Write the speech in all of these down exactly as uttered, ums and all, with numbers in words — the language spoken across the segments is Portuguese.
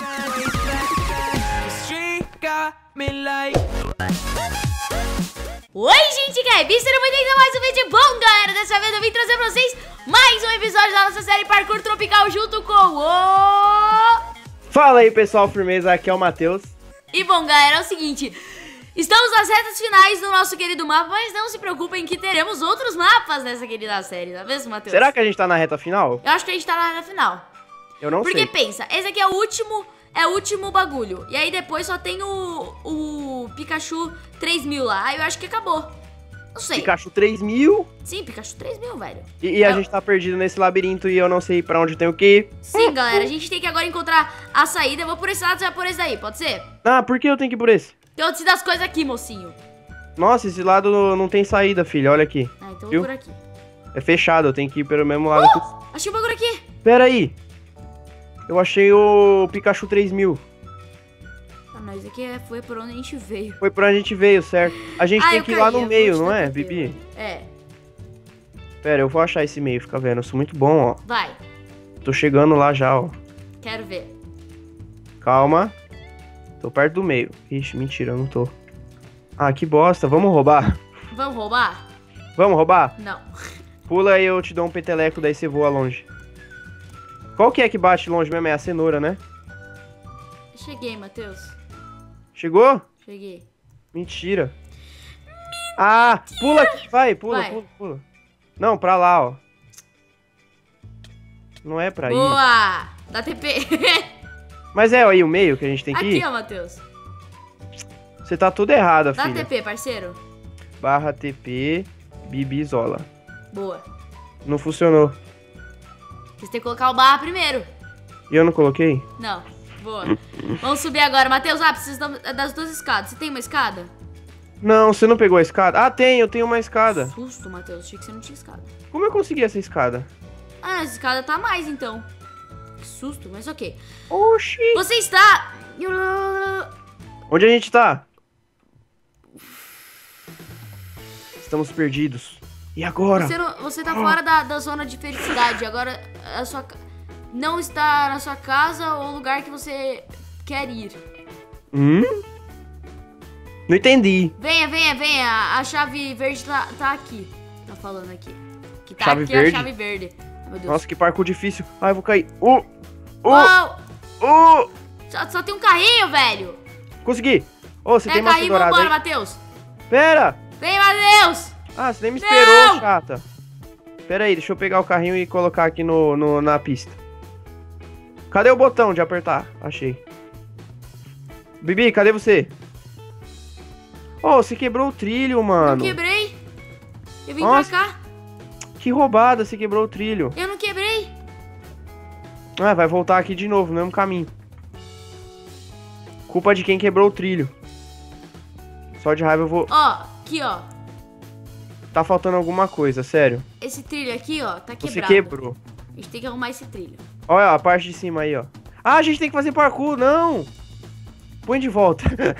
Oi, gente, que é? Sejam bem-vindos a mais um vídeo bom, galera. Dessa vez eu vim trazer pra vocês mais um episódio da nossa série Parkour Tropical junto com o... Fala aí, pessoal, firmeza, aqui é o Matheus. E bom, galera, é o seguinte, estamos nas retas finais do nosso querido mapa, mas não se preocupem que teremos outros mapas nessa querida série, não é mesmo, Matheus? Será que a gente tá na reta final? Eu acho que a gente tá na reta final. Eu não Porque sei. Porque pensa, esse aqui é o último... É o último bagulho. E aí depois só tem o, o Pikachu três mil lá. Aí eu acho que acabou. Não sei. Pikachu três mil? Sim, Pikachu três mil, velho. E, e a eu... gente tá perdido nesse labirinto e eu não sei pra onde eu tenho que ir. Sim, galera. A gente tem que agora encontrar a saída. Eu vou por esse lado, você vai por esse daí. Pode ser? Ah, por que eu tenho que ir por esse? Eu te das coisas aqui, mocinho. Nossa, esse lado não tem saída, filho. Olha aqui. Ah, então eu Viu? vou por aqui. É fechado, eu tenho que ir pelo mesmo lado. Uh! Que... Achei um bagulho aqui. Pera aí. Eu achei o Pikachu três mil. Ah, mas esse aqui é, foi por onde a gente veio. Foi por onde a gente veio, certo? A gente ah, tem que ir caí, lá no eu meio, vou te não dar é, tempo. Bibi? É. Pera, eu vou achar esse meio, fica vendo. Eu sou muito bom, ó. Vai. Tô chegando lá já, ó. Quero ver. Calma. Tô perto do meio. Ixi, mentira, eu não tô. Ah, que bosta. Vamos roubar? Vamos roubar? Vamos roubar? Não. Pula aí, eu te dou um peteleco, daí você voa longe. Qual que é que bate longe mesmo? É a cenoura, né? Cheguei, Matheus. Chegou? Cheguei. Mentira. Ah, pula aqui, vai, pula, Vai. pula, pula. Não, pra lá, ó. Não é pra ir. Boa! Dá T P. Mas é aí o meio que a gente tem que Aqui, ir? ó, Matheus. Você tá tudo errada, Dá filha. T P, parceiro. Barra T P, Bibizola. Boa. Não funcionou. Você tem que colocar o barra primeiro. E eu não coloquei? Não. Boa. Vamos subir agora. Matheus, ah, precisa das duas escadas. Você tem uma escada? Não, você não pegou a escada? Ah, tem, eu tenho uma escada. Susto, Matheus. Achei que você não tinha escada. Como eu consegui essa escada? Ah, essa escada tá a mais, então. Que susto, mas ok. Oxi. Você está... Onde a gente tá? Estamos perdidos. E agora? Você, não, você tá fora da, da zona de felicidade. Agora, a sua... ca- não está na sua casa ou lugar que você quer ir. Hum? Não entendi. Venha, venha, venha. A chave verde tá, tá aqui. Tá falando aqui. Que tá Chave aqui verde? a chave verde. Meu Deus. Nossa, que parkour difícil. Ai, eu vou cair. Uh! Uh! Uau! Uh! Só, só tem um carrinho, velho. Consegui. Ô, você tem Pega maçã aí, dourada vambora, aí? Matheus. Pera! Vem, Matheus. Ah, você nem me esperou, Não! chata. Pera aí, deixa eu pegar o carrinho e colocar aqui no, no, na pista. Cadê o botão de apertar? Achei. Bibi, cadê você? Ô, você quebrou o trilho, Eu mano. quebrei. Eu vim Nossa. pra cá. Que roubada, você quebrou o trilho. Eu não quebrei. Ah, vai voltar aqui de novo, no mesmo caminho. Culpa de quem quebrou o trilho. Só de raiva eu vou... Ó, aqui, ó. Tá faltando alguma coisa, sério. Esse trilho aqui, ó, tá quebrado. Você quebrou. A gente tem que arrumar esse trilho. Olha a parte de cima aí, ó. Ah, a gente tem que fazer parkour, não. Põe de volta.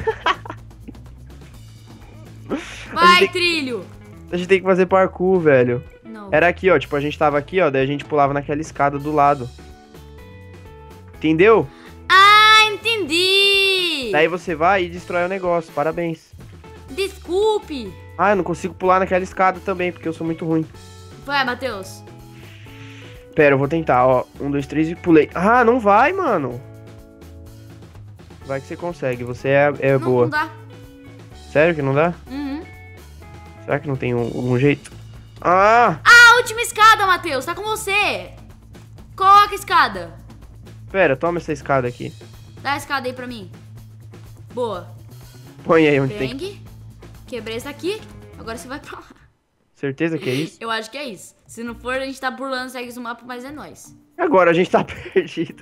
Vai, tem- trilho. A gente tem que fazer parkour, velho. Não. Era aqui, ó. Tipo, a gente tava aqui, ó. Daí a gente pulava naquela escada do lado. Entendeu? Ah, entendi. Daí você vai e destrói o negócio. Parabéns. Desculpe. Ah, eu não consigo pular naquela escada também, porque eu sou muito ruim. Vai, Matheus. Pera, eu vou tentar, ó. Um, dois, três e pulei. Ah, não vai, mano. Vai que você consegue. Você é, é Não, boa. não dá. Sério que não dá? Uhum. Será que não tem um, um jeito? Ah! A última escada, Matheus. Tá com você. Coloca a escada. Pera, toma essa escada aqui. Dá a escada aí pra mim. Boa. Põe aí onde tem. Bang. Quebrei essa aqui. Agora você vai pra lá. Certeza que é isso? Eu acho que é isso. Se não for, a gente tá burlando, segue o mapa, mas é nóis. Agora a gente tá perdido.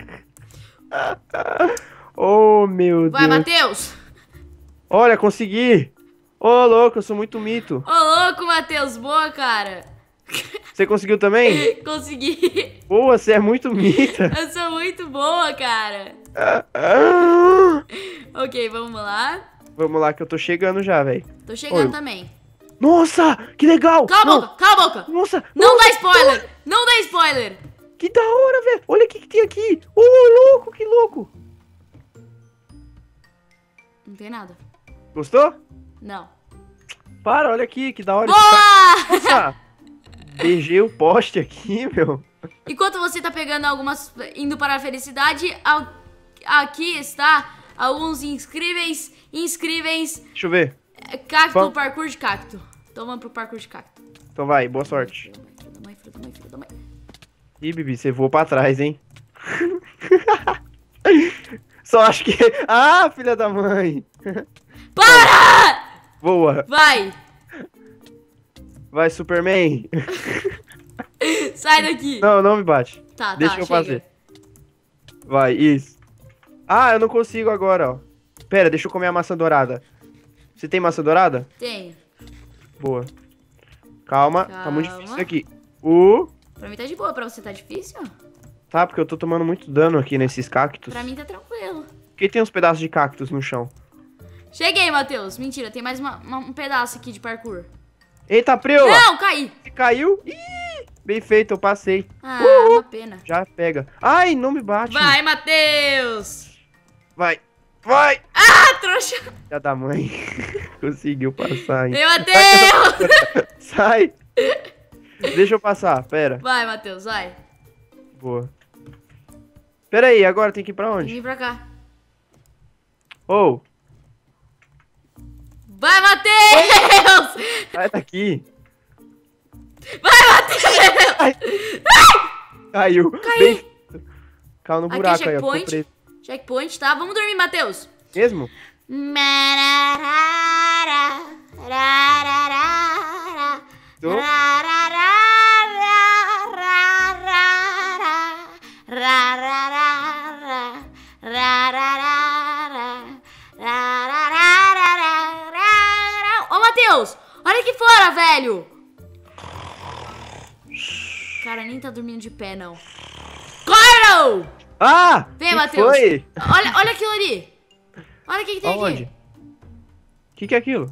Oh, meu Vai, Deus. Matheus. Olha, consegui. Ô, louco, eu sou muito mito. Ô, louco, Matheus. Boa, cara. Você conseguiu também? Consegui. Boa, você é muito mita. Eu sou muito boa, cara. Ok, vamos lá. Vamos lá que eu tô chegando já, velho. Tô chegando Oi. também. Nossa, que legal. Cala a Não, boca, cala a boca. Nossa. Não nossa, dá spoiler. Não dá spoiler. Que da hora, velho. Olha o que, que tem aqui. Ô, louco, que louco. tem nada. Gostou? Não. Para, olha aqui, que da hora. Boa! Nossa! Beijei o poste aqui, meu. Enquanto você tá pegando algumas... Indo para a felicidade, ao- aqui está alguns inscríveis... Inscríveis... Deixa eu ver. é, Cacto, Vamos. parkour de cacto. Então vamos pro parkour de cacto. Então vai, boa sorte. Filho da mãe, filho da mãe, filho da mãe. Ih, Bibi, você voou pra trás, hein? Só acho que... Ah, filha da mãe. Para! Voa. Vai! Vai, Superman. Sai daqui. Não, não me bate. Tá, Deixa tá, eu chega. fazer. Vai, isso. Ah, eu não consigo agora, ó. Pera, deixa eu comer a maçã dourada. Você tem maçã dourada? Tenho. Boa. Calma, Calma. tá muito difícil aqui. Uh, Pra mim tá de boa, pra você tá difícil? tá, porque eu tô tomando muito dano aqui nesses cactos. Pra mim tá tranquilo. Porque tem uns pedaços de cactos no chão. Cheguei, Matheus. Mentira, tem mais uma- uma- um pedaço aqui de parkour. Eita, Preula! Não, caí. Você caiu? Ih, bem feito, eu passei. Ah, Uhul. uma pena. Já pega. Ai, não me bate. Vai, Matheus. Vai. Vai. Ah, trouxa. Já da mãe. Conseguiu passar, hein? Ei, Matheus. Sai. Deixa eu passar, pera. Vai, Matheus, vai. Boa. Pera aí, agora tem que ir pra Tem que onde? vir pra cá. Ô, Vai, Matheus. sai daqui. Vai, Matheus. Ai. Caiu. Caí. Bem... Caiu no Aqui, buraco aí, ó. Ficou checkpoint. preso. Checkpoint, tá? Vamos dormir, Matheus. Mesmo? Tô. Ô, Matheus, olha aqui fora, velho. Cara, nem tá dormindo de pé, não. Claro! Ah! Vem, que Matheus. foi? Olha, olha aquilo ali. Olha o que, que tem Aonde? aqui. O que, que é aquilo?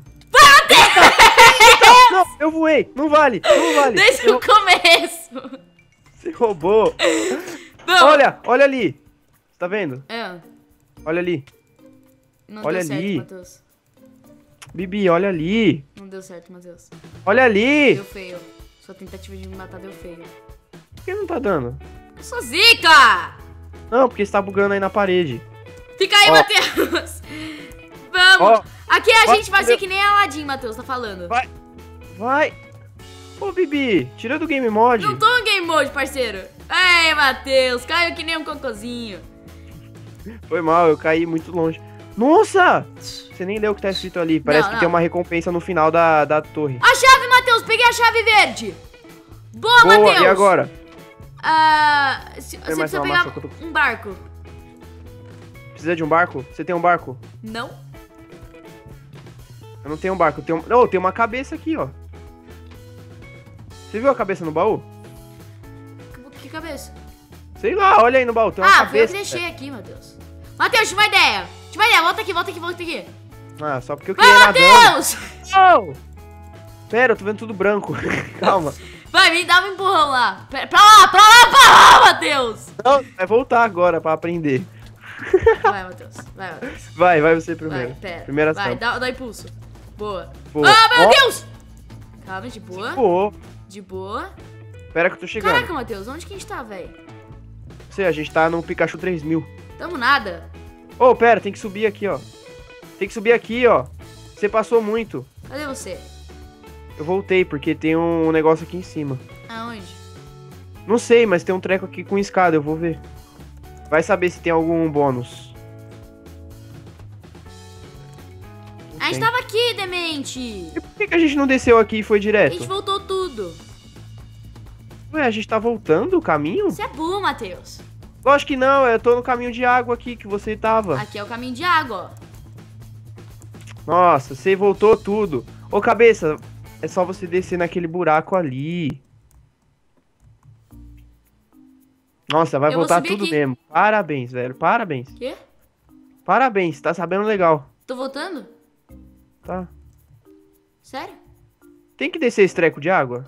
Não, eu voei. Não vale. Não vale. Desde Você o começo. Você roubou. Vamos. Olha, olha ali. Você tá vendo? É, Olha ali. não Olha deu certo, ali. Matheus. Bibi, olha ali. Não deu certo, Matheus. Olha ali. Deu feio. Sua tentativa de me matar deu feio. Por que não tá dando? Eu sou zica! Não, porque você tá bugando aí na parede. Fica aí, Ó. Matheus! Vamos! Ó. Aqui a Ó, gente vai ser meu- que nem Aladdin, Matheus, tá falando. Vai. Vai. Ô, Bibi, tira do game mod. Não tô no game mode, parceiro. Ei, Matheus, caiu que nem um cocôzinho. Foi mal, eu caí muito longe. Nossa! Você nem leu o que tá escrito ali. Parece Não, que não. tem uma recompensa no final da, da torre. A chave, Matheus, peguei a chave verde. Boa, Boa, Matheus. e agora? Ah, se- você mais precisa uma pegar maçã que eu tô- um barco. Precisa de um barco? Você tem um barco? Não? Eu não tenho um barco. Eu tenho... Oh, tem uma cabeça aqui, ó. Você viu a cabeça no baú? Que cabeça? Sei lá, olha aí no baú. Tem uma Ah, foi eu cabeça. que deixei aqui, Matheus. Matheus, tive uma ideia. Tive uma ideia, volta aqui, volta aqui, volta aqui. Ah, só porque eu Vai, queria nadando. Matheus! Oh! Pera, eu tô vendo tudo branco. Calma. Vai, me dá um empurrão lá. Pera, pra lá, pra lá, pra lá, Matheus. Não, vai voltar agora pra aprender. Vai, Matheus. Vai, Matheus. Vai, vai você primeiro. Vai, pera. Primeira Vai, ação. dá, dá impulso. Boa. Boa. Ah, meu Ó. Deus! Calma, de boa. Pô, De boa. pera que eu tô chegando. Caraca, Matheus, onde que a gente tá, velho? Você, a gente tá no Pikachu três mil. Tamo nada. Ô, pera, tem que subir aqui, ó. Tem que subir aqui, ó. Você passou muito. Cadê você? Eu voltei, porque tem um negócio aqui em cima. Aonde? Não sei, mas tem um treco aqui com escada, eu vou ver. Vai saber se tem algum bônus. Não A gente tem. tava aqui, demente. E por que, que a gente não desceu aqui e foi A direto? gente voltou tudo. Ué, a gente tá voltando o caminho? Você é burro, Matheus. Lógico que não, eu tô no caminho de água aqui que você tava. Aqui é o caminho de água, ó. Nossa, você voltou tudo. Ô, cabeça, é só você descer naquele buraco ali. Nossa, vai Eu vou voltar subir tudo aqui. mesmo. Parabéns, velho. Parabéns. Quê? Parabéns, tá sabendo legal. Tô voltando? Tá. Sério? Tem que descer esse treco de água?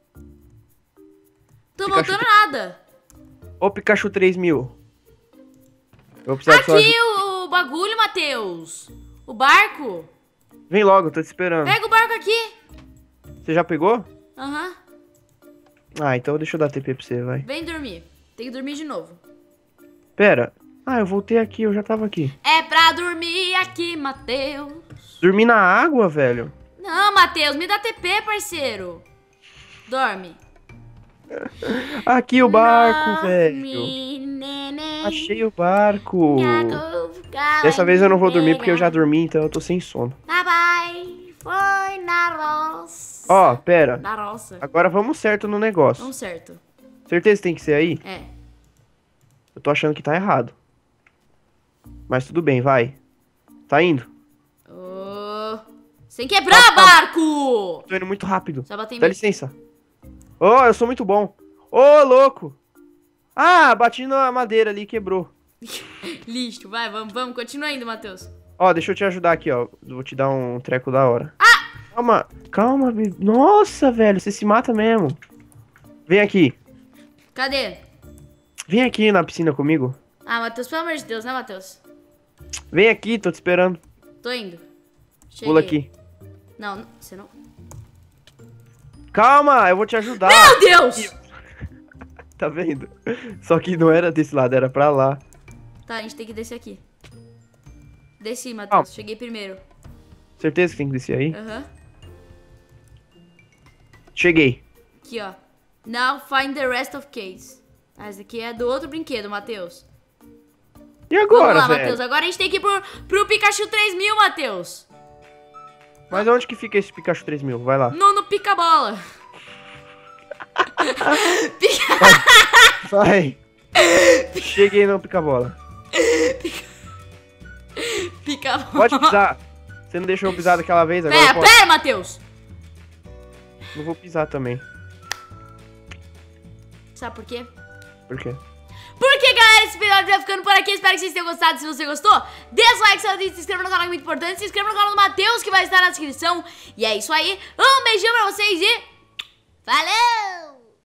Tô Pikachu voltando nada. Ô, Pikachu três mil. Eu vou precisar de sua Aqui ajuda. o, o bagulho, Matheus. O O barco? Vem logo, tô te esperando. Pega o barco aqui. Você já pegou? Aham. Ah, então deixa eu dar T P pra você, vai. Vem dormir. Tem que dormir de novo. Pera. Ah, eu voltei aqui, eu já tava aqui. É pra dormir aqui, Matheus. Dormir na água, velho? Não, Matheus, me dá T P, parceiro. Dorme. Aqui o barco, Dorme, velho. neném. Achei o barco. Dessa Dessa vez eu não vou dormir porque eu já dormi, então eu tô sem sono. Bye bye. Foi na roça. Ó, pera. Na roça. Agora vamos certo no negócio. Vamos certo. Certeza que tem que ser aí? É. Eu tô achando que tá errado. Mas tudo bem, vai. Tá indo. Oh. Sem quebrar, barco! Tô indo muito rápido. Só bater em Dá mim. licença. Oh, eu sou muito bom. Ô, louco. Ah, bati na madeira ali e quebrou. Lixo, vai, vamos, vamos. Continua indo, Matheus. Ó, deixa eu te ajudar aqui, ó. Vou te dar um treco da hora. Ah! Calma, calma, bebê. Nossa, velho, você se mata mesmo. Vem aqui. Cadê? Vem aqui na piscina comigo. Ah, Matheus, pelo amor de Deus, né, Matheus? Vem aqui, tô te esperando. Tô indo. Cheguei. Pula aqui. Não, não, você não... Calma, eu vou te ajudar. Meu Deus! Tá vendo? Só que não era desse lado, era pra lá. Tá, a gente tem que descer aqui. Desci, Matheus. Calma. Cheguei primeiro. Certeza que tem que descer aí? Aham. Cheguei. Aqui, ó. Now find the rest of case. Ah, esse aqui é do outro brinquedo, Matheus. E agora, Vamos lá, velho? Matheus. Agora a gente tem que ir pro, pro Pikachu três mil, Matheus. Mas onde que fica esse Pikachu três mil? Vai lá. No, no pica-bola. Vai. Cheguei no pica-bola. Pica-bola. Pode pisar. Você não deixou eu pisar daquela vez, agora Pera, eu posso. pera, Matheus. Não vou pisar também. Sabe por quê? Por quê? Porque, galera, esse vídeo vai ficando por aqui. Espero que vocês tenham gostado. Se você gostou, deixa o like, se inscreva no canal, que é muito importante. Se inscreva no canal do Matheus, que vai estar na descrição. E é isso aí. Um beijinho pra vocês e... Valeu!